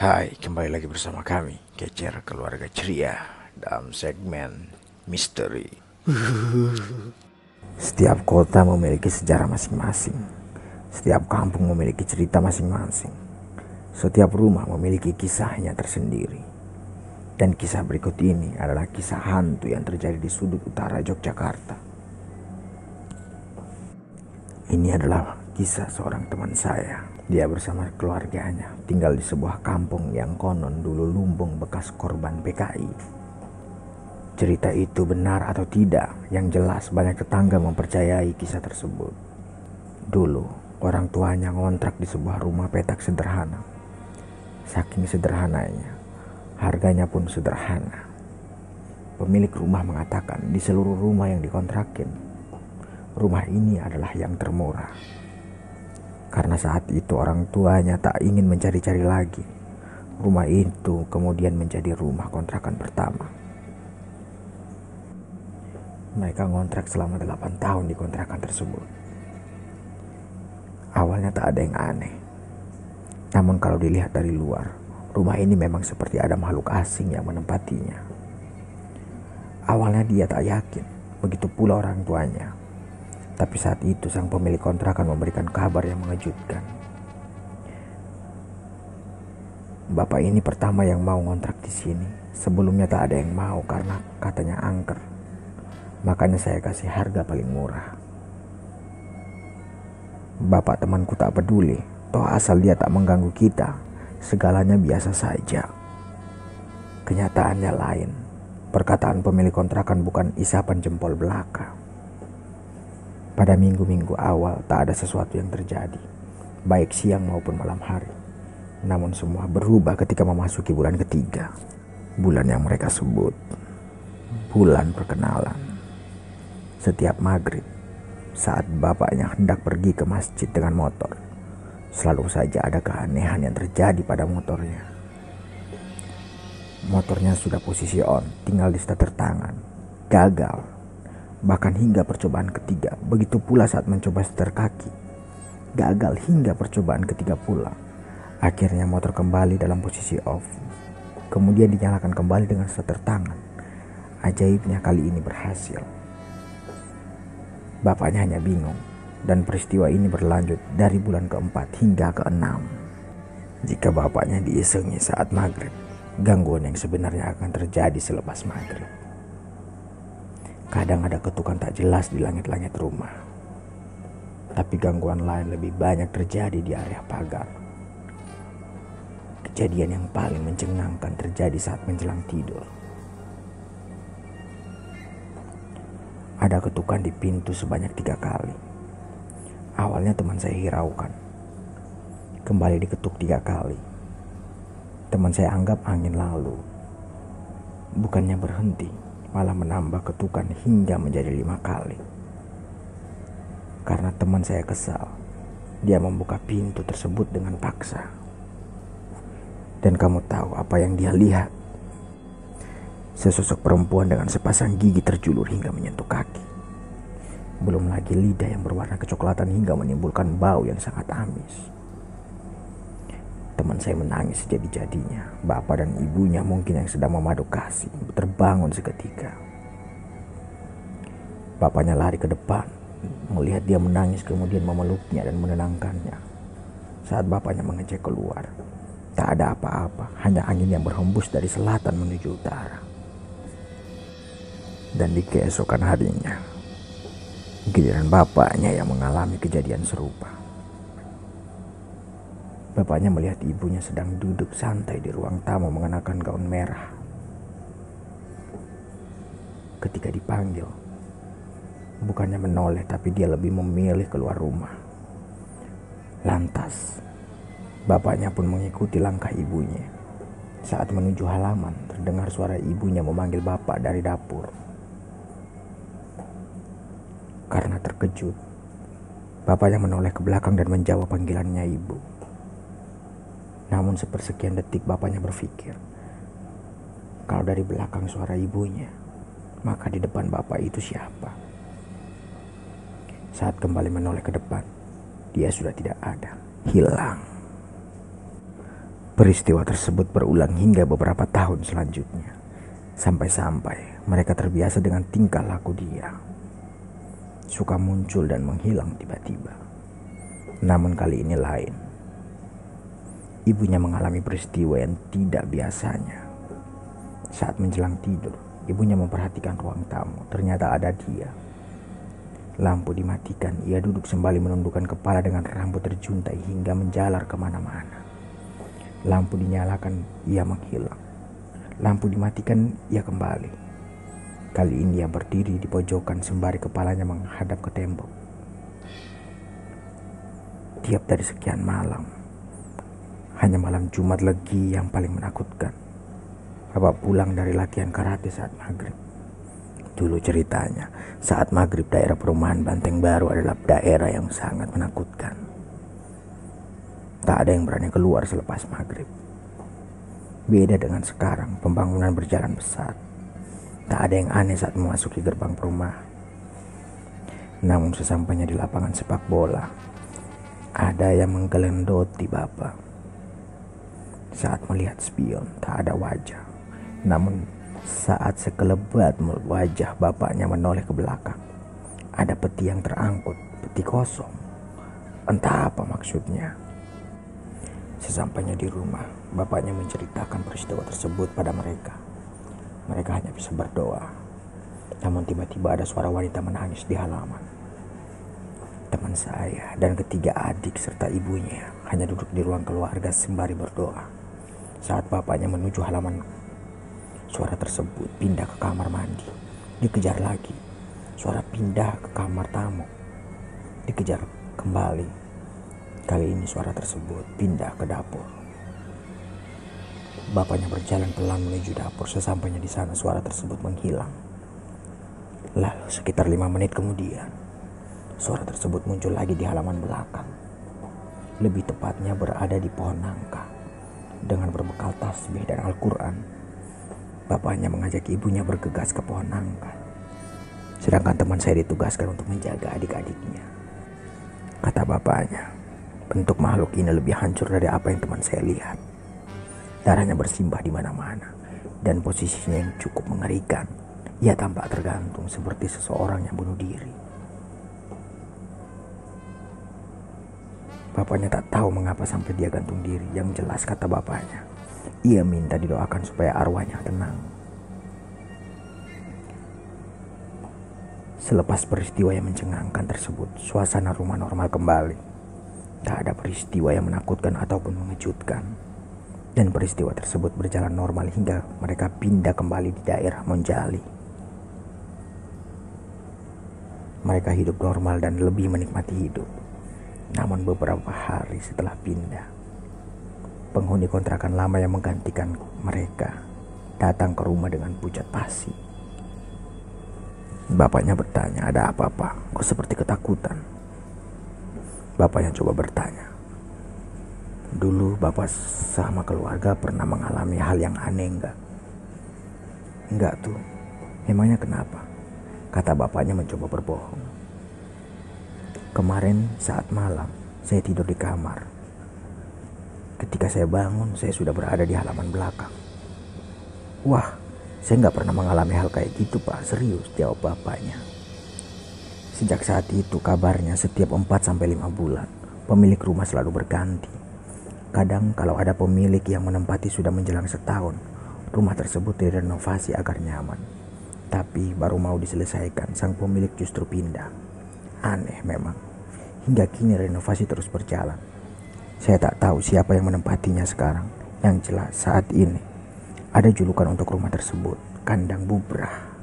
Hai, kembali lagi bersama kami, Kecer Keluarga Ceria, dalam segmen Misteri. Setiap kota memiliki sejarah masing-masing. Setiap kampung memiliki cerita masing-masing. Setiap rumah memiliki kisahnya tersendiri. Dan kisah berikut ini adalah kisah hantu yang terjadi di sudut utara Yogyakarta. Ini adalah kisah seorang teman saya. Dia bersama keluarganya tinggal di sebuah kampung yang konon dulu lumbung bekas korban PKI. Cerita itu benar atau tidak, yang jelas banyak tetangga mempercayai kisah tersebut. Dulu, orang tuanya ngontrak di sebuah rumah petak sederhana. Saking sederhananya, harganya pun sederhana. Pemilik rumah mengatakan di seluruh rumah yang dikontrakin, rumah ini adalah yang termurah. Karena saat itu orang tuanya tak ingin mencari-cari lagi. Rumah itu kemudian menjadi rumah kontrakan pertama. Mereka ngontrak selama 8 tahun di kontrakan tersebut. Awalnya tak ada yang aneh. Namun kalau dilihat dari luar, rumah ini memang seperti ada makhluk asing yang menempatinya. Awalnya dia tak yakin, begitu pula orang tuanya. Tapi saat itu sang pemilik kontrakan memberikan kabar yang mengejutkan. Bapak ini pertama yang mau ngontrak di sini. Sebelumnya tak ada yang mau karena katanya angker. Makanya saya kasih harga paling murah. Bapak temanku tak peduli, toh asal dia tak mengganggu kita, segalanya biasa saja. Kenyataannya lain. Perkataan pemilik kontrakan bukan isapan jempol belaka. Pada minggu-minggu awal tak ada sesuatu yang terjadi, baik siang maupun malam hari. Namun semua berubah ketika memasuki bulan ketiga. Bulan yang mereka sebut bulan perkenalan. Setiap maghrib, saat bapaknya hendak pergi ke masjid dengan motor, selalu saja ada keanehan yang terjadi pada motornya. Motornya sudah posisi on, tinggal di starter tangan. Gagal. Bahkan hingga percobaan ketiga, begitu pula saat mencoba setir kaki. Gagal hingga percobaan ketiga pula. Akhirnya motor kembali dalam posisi off. Kemudian dinyalakan kembali dengan starter tangan. Ajaibnya kali ini berhasil. Bapaknya hanya bingung, dan peristiwa ini berlanjut dari bulan keempat hingga keenam. Jika bapaknya diisengi saat maghrib, gangguan yang sebenarnya akan terjadi selepas maghrib. Kadang ada ketukan tak jelas di langit-langit rumah. Tapi gangguan lain lebih banyak terjadi di area pagar. Kejadian yang paling mencengangkan terjadi saat menjelang tidur. Ada ketukan di pintu sebanyak 3 kali. Awalnya teman saya hiraukan. Kembali diketuk 3 kali. Teman saya anggap angin lalu. Bukannya berhenti, malah menambah ketukan hingga menjadi 5 kali. Karena teman saya kesal, dia membuka pintu tersebut dengan paksa. Dan kamu tahu apa yang dia lihat? Sesosok perempuan dengan sepasang gigi terjulur hingga menyentuh kaki. Belum lagi lidah yang berwarna kecoklatan hingga menimbulkan bau yang sangat amis. Teman saya menangis sejadi-jadinya. Bapak dan ibunya mungkin yang sedang memaduk kasih terbangun seketika. Bapaknya lari ke depan, melihat dia menangis kemudian memeluknya dan menenangkannya. Saat bapaknya mengecek keluar, tak ada apa-apa, hanya angin yang berhembus dari selatan menuju utara. Dan di keesokan harinya, giliran bapaknya yang mengalami kejadian serupa. Bapaknya melihat ibunya sedang duduk santai di ruang tamu mengenakan gaun merah. Ketika dipanggil, bukannya menoleh tapi dia lebih memilih keluar rumah. Lantas, bapaknya pun mengikuti langkah ibunya. Saat menuju halaman, terdengar suara ibunya memanggil bapak dari dapur. Karena terkejut, bapaknya menoleh ke belakang dan menjawab panggilannya ibu. Namun sepersekian detik bapaknya berpikir, kalau dari belakang suara ibunya, maka di depan bapak itu siapa? Saat kembali menoleh ke depan, dia sudah tidak ada, hilang. Peristiwa tersebut berulang hingga beberapa tahun selanjutnya. Sampai-sampai mereka terbiasa dengan tingkah laku dia. Suka muncul dan menghilang tiba-tiba. Namun kali ini lain. Ibunya mengalami peristiwa yang tidak biasanya. Saat menjelang tidur, ibunya memperhatikan ruang tamu. Ternyata ada dia. Lampu dimatikan, ia duduk sembali menundukkan kepala dengan rambut terjuntai hingga menjalar kemana-mana. Lampu dinyalakan, ia menghilang. Lampu dimatikan, ia kembali. Kali ini ia berdiri di pojokan sembari kepalanya menghadap ke tembok. Tiap dari sekian malam, hanya malam Jumat Legi yang paling menakutkan. Bapak pulang dari latihan karate saat maghrib. Dulu ceritanya, saat maghrib daerah perumahan Banteng Baru adalah daerah yang sangat menakutkan. Tak ada yang berani keluar selepas maghrib. Beda dengan sekarang, pembangunan berjalan pesat. Tak ada yang aneh saat memasuki gerbang perumahan. Namun sesampainya di lapangan sepak bola, ada yang menggelendoti bapak. Saat melihat spion, tak ada wajah. Namun saat sekelebat wajah bapaknya menoleh ke belakang, ada peti yang terangkut, peti kosong. Entah apa maksudnya. Sesampainya di rumah, bapaknya menceritakan peristiwa tersebut pada mereka. Mereka hanya bisa berdoa. Namun tiba-tiba ada suara wanita menangis di halaman. Teman saya dan ketiga adik serta ibunya hanya duduk di ruang keluarga sembari berdoa. Saat bapaknya menuju halaman, suara tersebut pindah ke kamar mandi. Dikejar lagi. Suara pindah ke kamar tamu. Dikejar kembali. Kali ini suara tersebut pindah ke dapur. Bapaknya berjalan pelan menuju dapur. Sesampainya di sana suara tersebut menghilang. Lalu sekitar 5 menit kemudian, suara tersebut muncul lagi di halaman belakang. Lebih tepatnya berada di pohon nangka. Dengan berbekal tasbih dan Al-Quran, bapaknya mengajak ibunya bergegas ke pohon nangka. Sedangkan teman saya ditugaskan untuk menjaga adik-adiknya. Kata bapaknya, bentuk makhluk ini lebih hancur dari apa yang teman saya lihat. Darahnya bersimbah di mana-mana dan posisinya yang cukup mengerikan. Ia tampak tergantung seperti seseorang yang bunuh diri. Bapaknya tak tahu mengapa sampai dia gantung diri. Yang jelas kata bapaknya, ia minta didoakan supaya arwahnya tenang. Selepas peristiwa yang mencengangkan tersebut, suasana rumah normal kembali. Tak ada peristiwa yang menakutkan ataupun mengejutkan. Dan peristiwa tersebut berjalan normal hingga mereka pindah kembali di daerah Monjali. Mereka hidup normal dan lebih menikmati hidup. Namun beberapa hari setelah pindah, penghuni kontrakan lama yang menggantikan mereka datang ke rumah dengan pucat pasi. Bapaknya bertanya, ada apa Pak? Kok seperti ketakutan? Bapaknya coba bertanya, dulu Bapak sama keluarga pernah mengalami hal yang aneh enggak? Enggak tuh. Memangnya kenapa? Kata bapaknya mencoba berbohong. Kemarin saat malam, saya tidur di kamar. Ketika saya bangun, saya sudah berada di halaman belakang. Wah, saya nggak pernah mengalami hal kayak gitu Pak, serius, jawab bapaknya. Sejak saat itu kabarnya setiap 4-5 bulan, pemilik rumah selalu berganti. Kadang kalau ada pemilik yang menempati sudah menjelang setahun, rumah tersebut direnovasi agar nyaman. Tapi baru mau diselesaikan, sang pemilik justru pindah. Aneh memang. Hingga kini renovasi terus berjalan. Saya tak tahu siapa yang menempatinya sekarang. Yang jelas saat ini ada julukan untuk rumah tersebut, Kandang Bubrah.